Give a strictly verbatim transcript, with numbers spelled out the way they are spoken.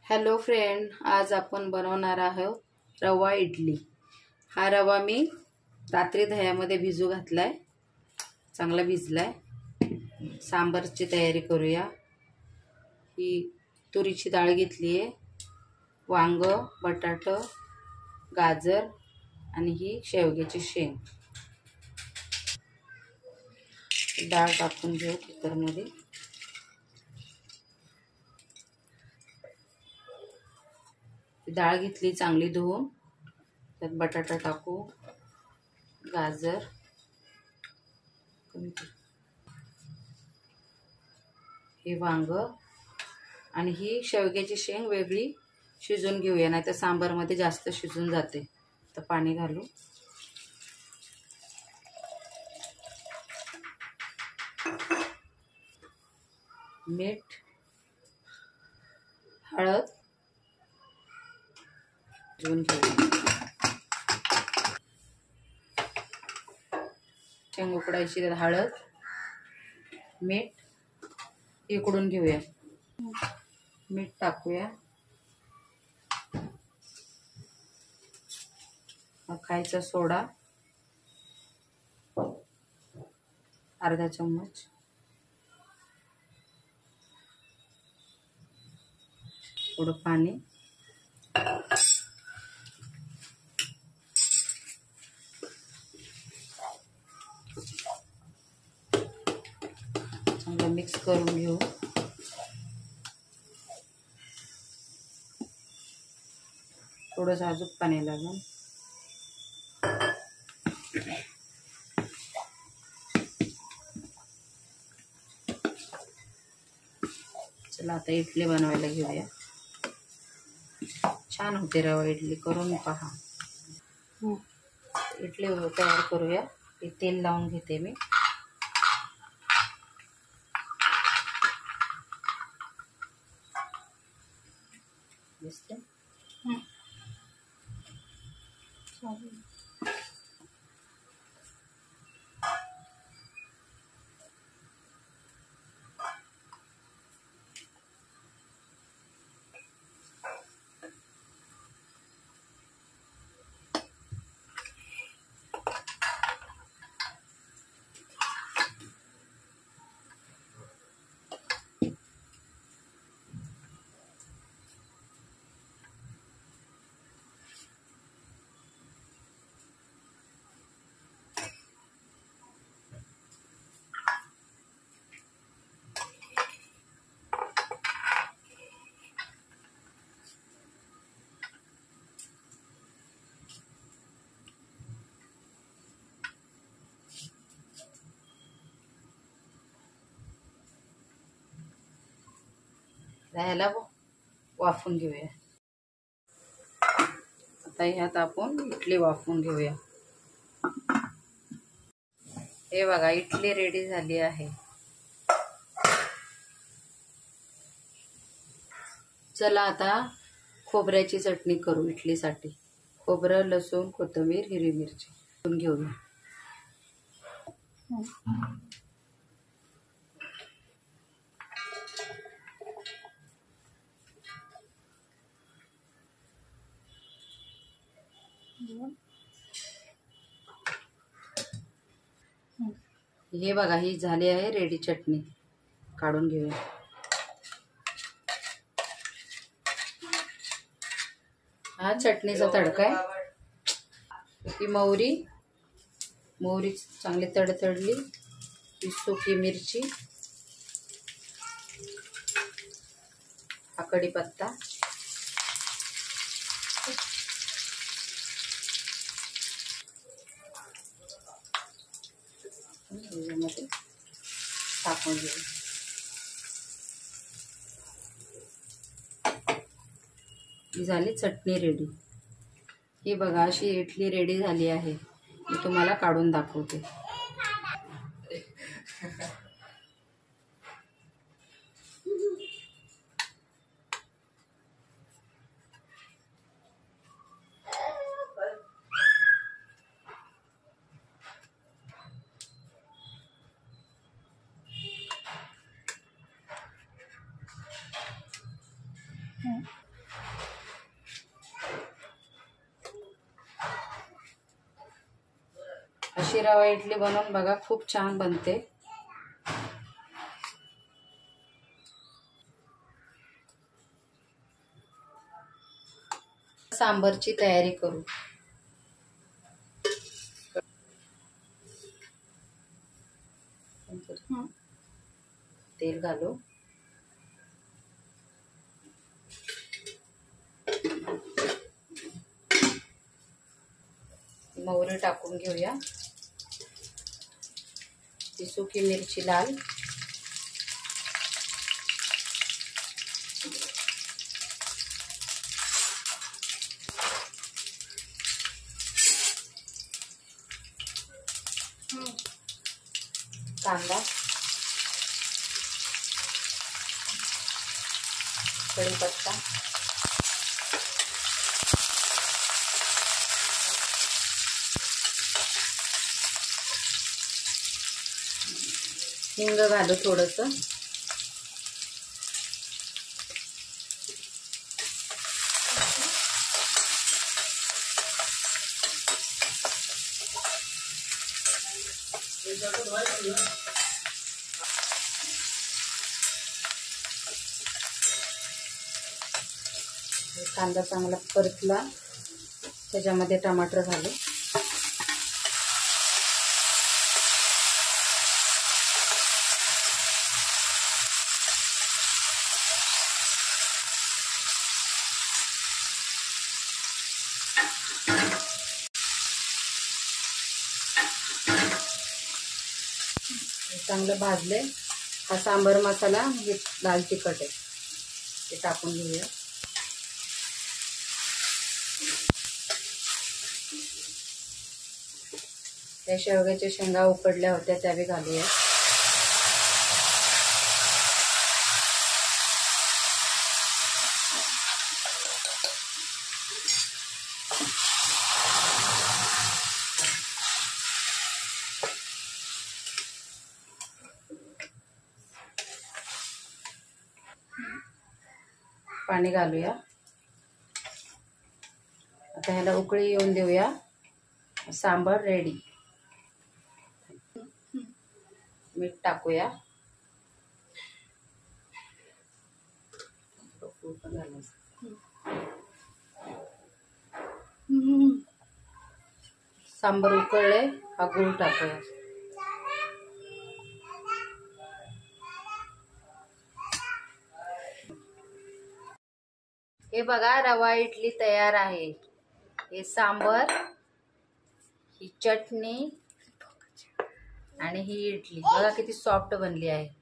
Hello friend, आज आपण बनवणार आहोत रवा इडली। हा रवा मी रात्री दह्यामध्ये भिजू घातलाय, चांगला भिजलाय। सांबारची तयारी करूया। ही तुरीची डाळ घेतली आहे, वांग, बटाटा, गाजर आणि ही शेवग्याची शेंग। डाळ टाकून घेऊ कुकरमध्ये। डाळ घेतली चांगली धुवून, त्यात बटाटा टाकू, गाजर, हे वांग आणि ही शेवग्याची शेंग वेगळी शिजून घेऊया, नाही तर सांबारमध्ये जास्त शिजून जाते। तर पाणी घालू, मीठ, हळद शिजवून घेऊ। शेंग उकडायची, त्यात हळद, मीठ उकडून घेऊया। मीठ टाकूया, खायचा सोडा अर्धा चम्मच, थोडं पाणी, चांगलं मिक्स करून घेऊ। थोडं अजून पाणी लागेल। चला आता इडली बनवायला घेऊया। छान होते रवा इडली, करून पहा। इडली तयार करूया। ते तेल लावून घेते मी। दिसते ह्याला वाफून घेऊया। आता ह्यात आपण इडली वाफून घेऊया। हे बघा, इडली रेडी झाली आहे। चला आता खोबऱ्याची चटणी करू इडलीसाठी। खोबरं, लसूण, कोथिंबीर, हिरवी मिरची घेऊया। हे बघा, ही झाली आहे रेडी चटणी, काढून घेऊया। हा चटणीचा तडका आहे। ही मोहरी मोहरी चांगली तडतडली, ही सुकी मिरची, हा कढीपत्ता, मध्ये टाकून घेऊ। ही झाली चटणी रेडी। ही बघा, अशी इडली रेडी झाली आहे। मी तुम्हाला काढून दाखवते। अशी रवा इडली बनवून बघा, खूप छान बनते. सांबरची तयारी करू. तेल घालू. मोहरी टाकून घेऊया. ती सुकी मिरची लाल. कांदा, कढीपत्ता, हिंग घालू थोडंसं. कांदा चांगला परतला, त्याच्यामध्ये टमाटर घालू. चांगलं भाजले. हा सांबर मसाला, हे लाल तिखट आहे, ते टाकून घेऊया. त्या शेवग्याच्या शेंगा उकडल्या होत्या त्यावे घालूया. पाणी घालूया. आता ह्याला उकळी येऊन देऊया. सांबर रेडी. मीठ टाकूया. सांबर उकळले, हा गूळ टाकूया. हे बघा, रवा इडली तयार आहे. हे सांबर, ही चटणी आणि ही इडली बघा किती सॉफ्ट बनली आहे.